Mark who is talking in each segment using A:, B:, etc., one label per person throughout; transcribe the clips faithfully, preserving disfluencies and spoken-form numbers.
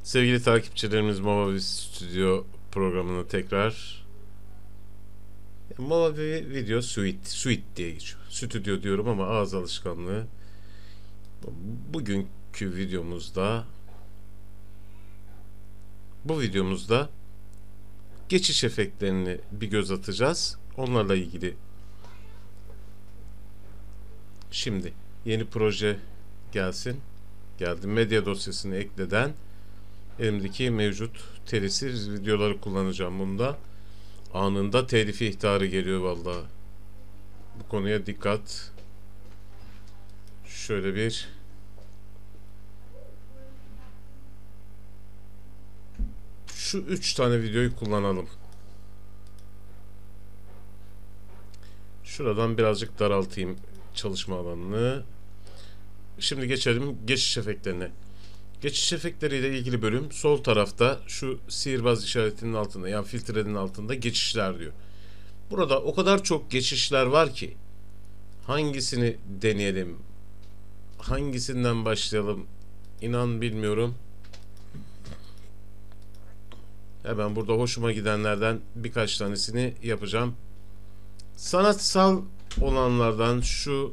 A: Sevgili takipçilerimiz, Movavi Stüdyo programına tekrar. Movavi Video Suite, Suite diye geçiyor. Stüdyo diyorum ama ağız alışkanlığı. Bugünkü videomuzda bu videomuzda geçiş efektlerini bir göz atacağız. Onlarla ilgili şimdi yeni proje gelsin. Geldi. Medya dosyasını ekleden elimdeki mevcut telifsiz videoları kullanacağım bunda. Anında telifi ihtarı geliyor vallahi. Bu konuya dikkat. Şöyle bir şu üç tane videoyu kullanalım. Şuradan birazcık daraltayım çalışma alanını. Şimdi geçelim geçiş efektlerine. Geçiş efektleriyle ilgili bölüm sol tarafta şu sihirbaz işaretinin altında, yani filtrenin altında geçişler diyor. Burada o kadar çok geçişler var ki hangisini deneyelim, hangisinden başlayalım inan bilmiyorum. Hemen burada hoşuma gidenlerden birkaç tanesini yapacağım. Sanatsal olanlardan şu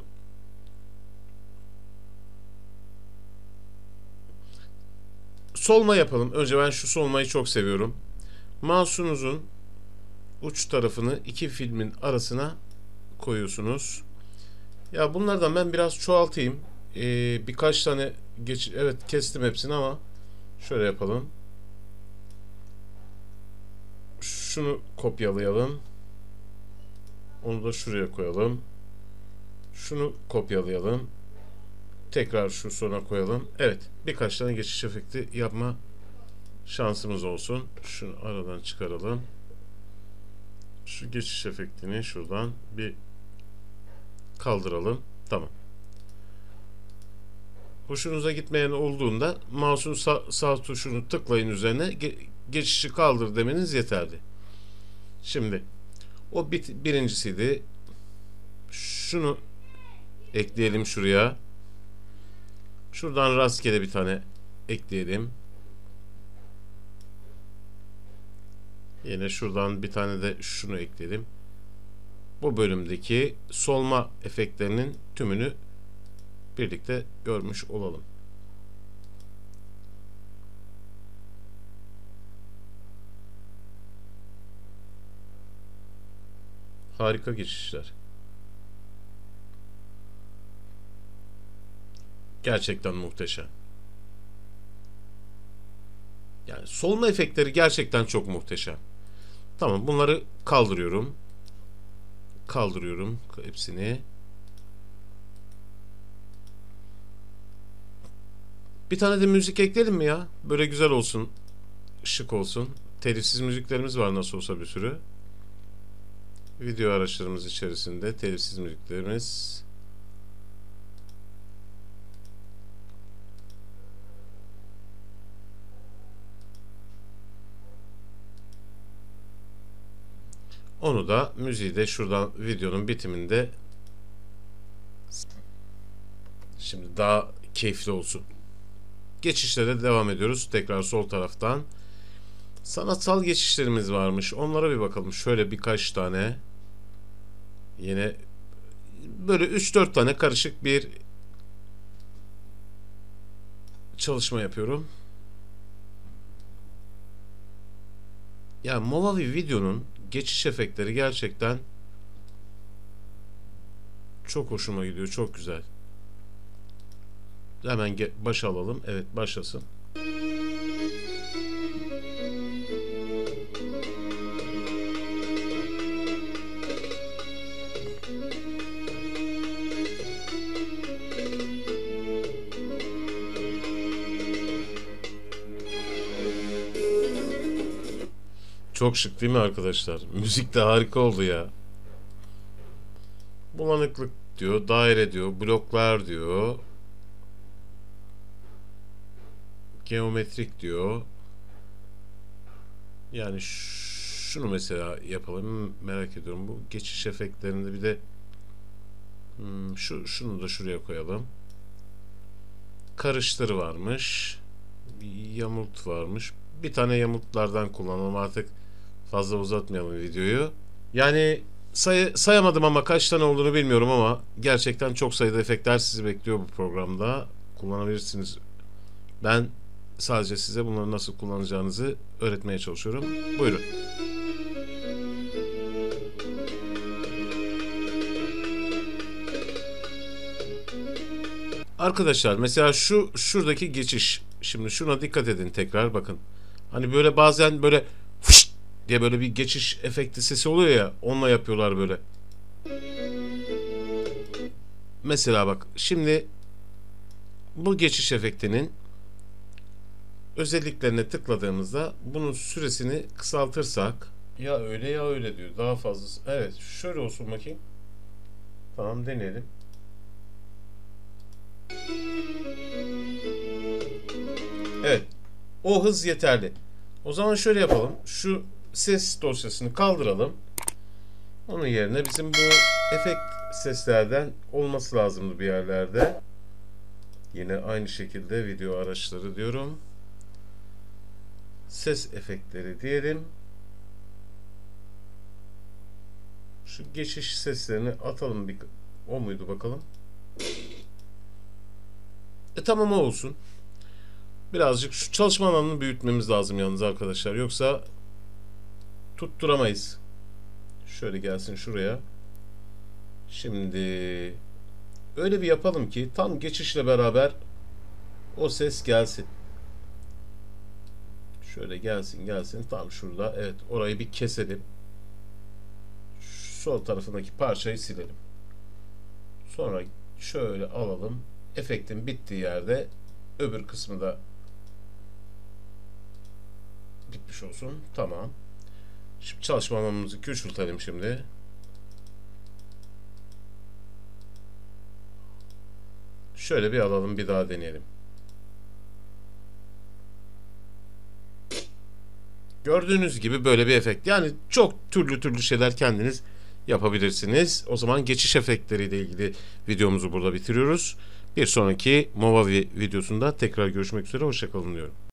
A: solma yapalım. Önce ben şu solmayı çok seviyorum. Mouse'unuzun uç tarafını iki filmin arasına koyuyorsunuz. Ya bunlardan ben biraz çoğaltayım. Ee, birkaç tane geç, evet kestim hepsini ama şöyle yapalım. Şunu kopyalayalım. Onu da şuraya koyalım. Şunu kopyalayalım. Tekrar şu sona koyalım. Evet, birkaç tane geçiş efekti yapma şansımız olsun. Şunu aradan çıkaralım. Şu geçiş efektini şuradan bir kaldıralım. Tamam. Hoşunuza gitmeyen olduğunda mouse'un sağ, sağ tuşunu tıklayın üzerine, ge geçişi kaldır demeniz yeterli. Şimdi o bit birincisiydi. Şunu ekleyelim şuraya. Şuradan rastgele bir tane ekleyelim. Yine şuradan bir tane de şunu ekleyelim. Bu bölümdeki solma efektlerinin tümünü birlikte görmüş olalım. Harika geçişler. Gerçekten muhteşem. Yani solma efektleri gerçekten çok muhteşem. Tamam, bunları kaldırıyorum. Kaldırıyorum hepsini. Bir tane de müzik ekleyelim mi ya? Böyle güzel olsun. Şık olsun. Telifsiz müziklerimiz var nasıl olsa bir sürü. Video araçlarımız içerisinde telifsiz müziklerimiz. Onu da müziği de şuradan videonun bitiminde şimdi daha keyifli olsun. Geçişlere devam ediyoruz. Tekrar sol taraftan. Sanatsal geçişlerimiz varmış. Onlara bir bakalım. Şöyle birkaç tane. Yine böyle üç dört tane karışık bir çalışma yapıyorum. Ya Movavi Video'nun geçiş efektleri gerçekten çok hoşuma gidiyor. Çok güzel. Hemen başa alalım. Evet, başlasın. Çok şık değil mi arkadaşlar? Müzik de harika oldu ya. Bulanıklık diyor, daire diyor, bloklar diyor. Geometrik diyor. Yani şunu mesela yapalım, merak ediyorum. Bu geçiş efektlerinde bir de hmm, şu şunu da şuraya koyalım. Karıştır varmış. Bir yamult varmış. Bir tane yamultlardan kullanalım artık. Fazla uzatmayalım videoyu. Yani say sayamadım ama kaç tane olduğunu bilmiyorum ama gerçekten çok sayıda efektler sizi bekliyor bu programda. Kullanabilirsiniz. Ben sadece size bunları nasıl kullanacağınızı öğretmeye çalışıyorum. Buyurun. Arkadaşlar mesela şu şuradaki geçiş. Şimdi şuna dikkat edin tekrar bakın. Hani böyle bazen böyle fışt diye böyle bir geçiş efekti sesi oluyor ya, onunla yapıyorlar böyle. Mesela bak şimdi bu geçiş efektinin özelliklerine tıkladığımızda bunun süresini kısaltırsak, ya öyle ya öyle diyor, daha fazlası. Evet, şöyle olsun bakayım. Tamam, deneyelim. Evet, o hız yeterli. O zaman şöyle yapalım. Şu ses dosyasını kaldıralım. Onun yerine bizim bu efekt seslerden olması lazımdı bir yerlerde. Yine aynı şekilde video araçları diyorum. Ses efektleri diyelim. Şu geçiş seslerini atalım bir. O muydu bakalım? E tamam, o olsun. Birazcık şu çalışma alanını büyütmemiz lazım yalnız arkadaşlar. Yoksa tutturamayız. Şöyle gelsin şuraya. Şimdi öyle bir yapalım ki tam geçişle beraber o ses gelsin. Şöyle gelsin gelsin tam şurada. Evet, orayı bir keselim. Şu sol tarafındaki parçayı silelim. Sonra şöyle alalım. Efektin bittiği yerde öbür kısmı da bitmiş olsun. Tamam. Şimdi çalışma alanımızı küçültelim şimdi. Şöyle bir alalım, bir daha deneyelim. Gördüğünüz gibi böyle bir efekt. Yani çok türlü türlü şeyler kendiniz yapabilirsiniz. O zaman geçiş efektleriyle ilgili videomuzu burada bitiriyoruz. Bir sonraki Movavi videosunda tekrar görüşmek üzere. Hoşça kalın diyorum.